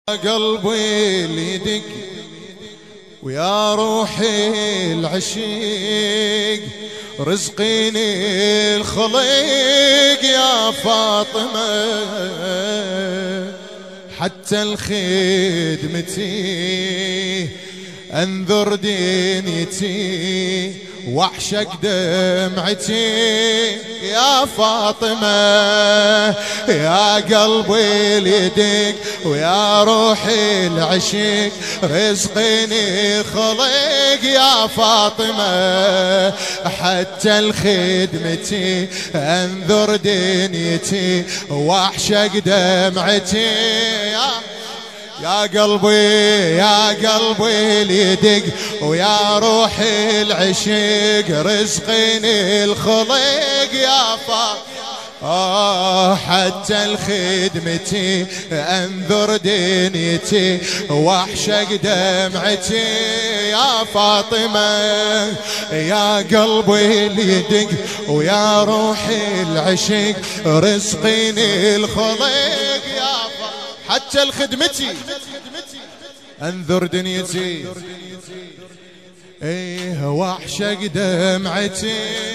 قلبي اللي يدق ويا روحي العشيق رزقيني الخليق يا فاطمة حتى الخدمتي انذر دنيتي واعشق دمعتي يا فاطمة يا قلبي اليدك ويا روحي العشيق رزقني خليق يا فاطمة حتى الخدمتي انذر دنيتي واعشق دمعتي يا قلبي اليدق ويا روحي العشيق رزقني الخليق يا حتى الخدمتي انذر دنيتي واعشق دمعتي يا فاطمة يا قلبي اليدق ويا روحي العشيق رزقني الخليق يا حتى الخدمتي انذر دنيتي ايه واعشق دمعتي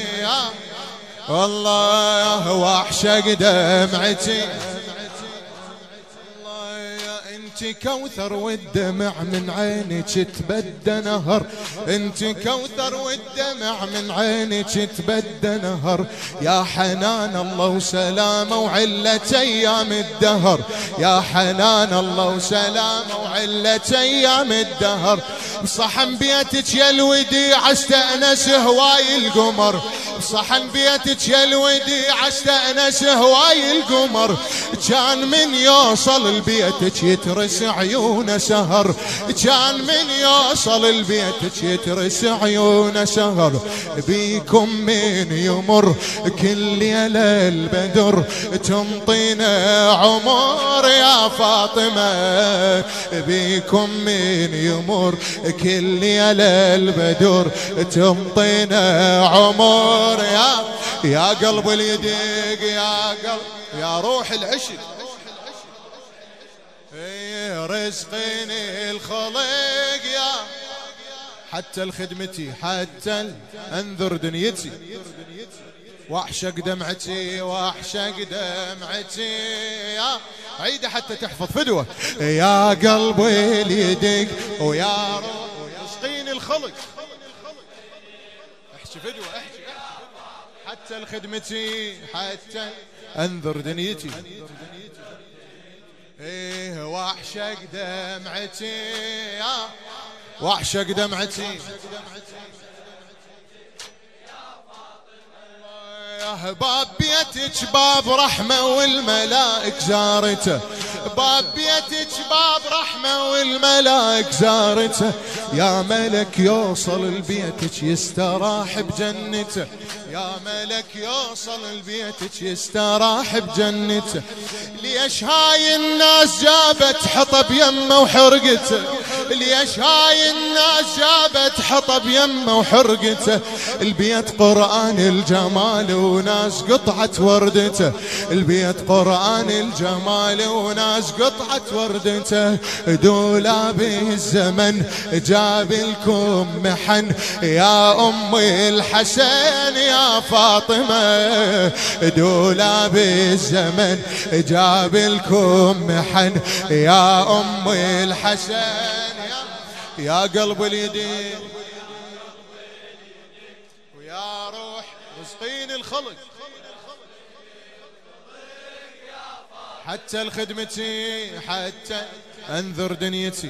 والله واعشق دمعتي انت كوثر والدمع من عينك تبدى نهر انت كوثر والدمع من عينك تبدى نهر يا حنان الله وسلامه وعلة ايام الدهر يا حنان الله وسلامه وعلة ايام الدهر بصحن بيتك يا الوديع استأنس هواي القمر بصحن بيتك يا الوديع استأنس هواي القمر كان من يوصل لبيتك يترس عيونه سهر كان من يوصل لبيتك يترس عيونه سهر بيكم من يمر كل ليلة البدر تمطينا عمر يا فاطمة بيكم من يمر كل ليلة البدر تمطينا عمر يا قلب اليديق يا قلب يا روح العشق رزقني الخليق يا حتى الخدمتي حتى انذر دنيتي واعشق دمعتي واعشق دمعتي يا عيدة حتى تحفظ فدوة يا قلبي اليدق ويا روح رزقيني الخلق احكي فدوة احكي حتى الخدمتي حتى انذر دنيتي ايه واعشق دمعتي واعشق دمعتي يا باب بيتك باب رحمة والملائك زارته باب بيتك باب رحمة والملائك زارته يا ملك يوصل لبيتك يستراح بجنته يا ملك يوصل لبيتك يستراح بجنته ليش هاي الناس جابت حطب يمه وحرقته ليش هاي الناس جابت حطب يمه وحرقته البيت قرآن الجمال وناس قطعة وردته البيت قرآن الجمال وناس قطعة وردته دولاب الزمن جاب لكم محن يا أم الحسن يا فاطمة دولاب الزمن جاب لكم محن يا أم الحسن يا قلب اليدين ويا روح رزقيني الخلق حتى الخدمتي حتى انذر دنيتي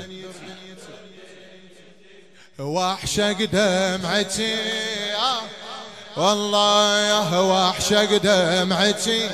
واعشق دمعتي والله يا واعشق دمعتي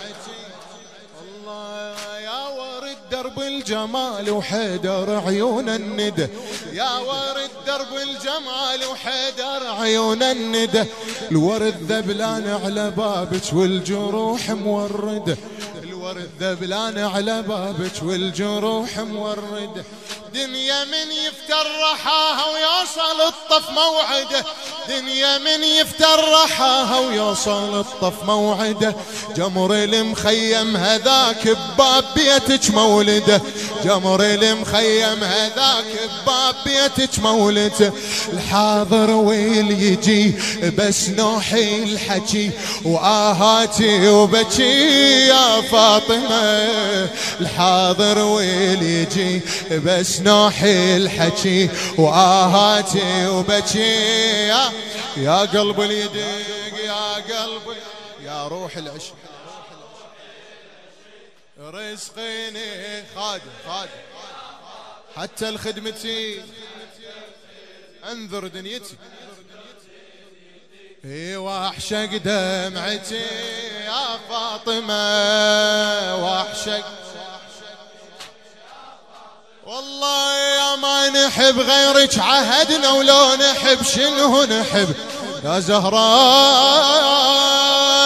درب الجمال وحيدر عيون الندى يا ورد درب الجمال وحيدر عيون الندى الورد ذبلان على بابك والجروح موردة الورد ذبلان على بابك والجروح موردة دنيا من يفتر رحاها ويوصل الطف موعده دنيا من يفتر رحاها ويوصل الطف موعده جمر المخيم هذاك بباب بيتك مولده جمر المخيم هذاك بباب بيتك مولته. الحاضر واليجي بس نوحي الحكي وآهاتي وبكي يا فاطمة. الحاضر واليجي بس نوحي الحكي وآهاتي وبكي يا قلب اليدق يا قلبي يا روح العشق رزقيني خادم حتى الخدمتي انذر دنيتي واحشق دمعتي يا فاطمة واحشق والله يا ما نحب غيرك عهدنا ولو نحب شنو نحب يا زهراء.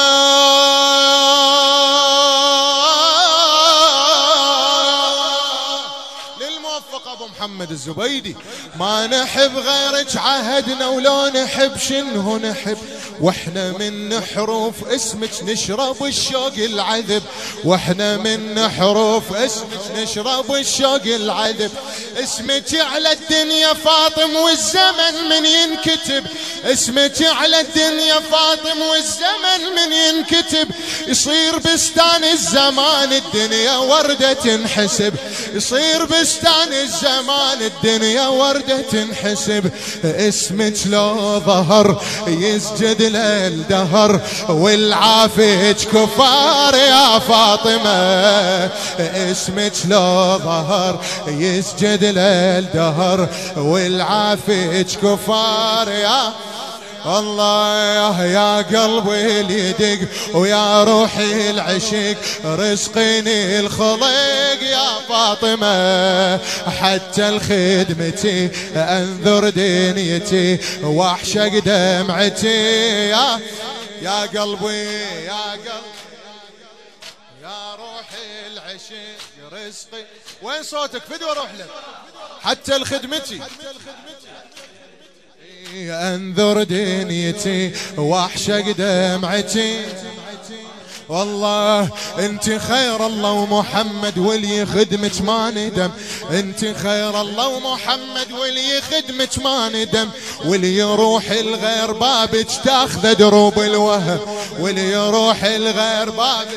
ابو محمد الزبيدي ما نحب غيرك عهدنا ولو نحب شنو نحب واحنا من حروف اسمك نشرب الشوق العذب واحنا من حروف اسمك نشرب الشوق العذب. اسمك على الدنيا فاطم والزمن من ينكتب اسمك على الدنيا فاطم والزمن من ينكتب. يصير بستان الزمان الدنيا وردة تنحسب يصير بستان الزمان الدنيا وردة تنحسب. اسمك لو ظهر يسجد للدهر والعافيج كفار يا فاطمة. اسمك لو ظهر يسجد للدهر والعافيج كفار يا الله. يا قلبي اليدق ويا روحي العشق رزقيني الخلق يا فاطمة حتى الخدمتي انذر دنيتي واحشق دمعتي يا قلبي يا قلبي يا روحي العشق رزقي. وين صوتك فدوى اروح لك حتى الخدمتي انذر دنيتي واحشق دمعتي. والله انت خير الله ومحمد ولي خدمك ما ندم انت خير الله ومحمد ولي خدمك ما ندم. ولي يروح الغير بابك تاخذ دروب الوهم ولي يروح الغير بابك.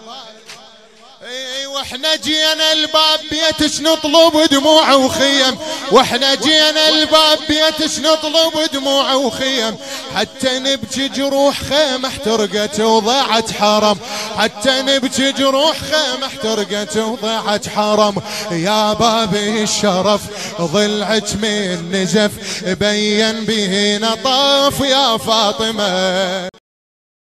واحنا جينا الباب بيتش نطلب دموع وخيم واحنا جينا الباب بيتش نطلب دموع وخيم حتى نبكي جروح خيمة احترقت وضاعت حرم حتى نبكي جروح خيمة احترقت وضاعت حرم. يا باب الشرف ضلعك من نزف بين به نطاف يا فاطمة.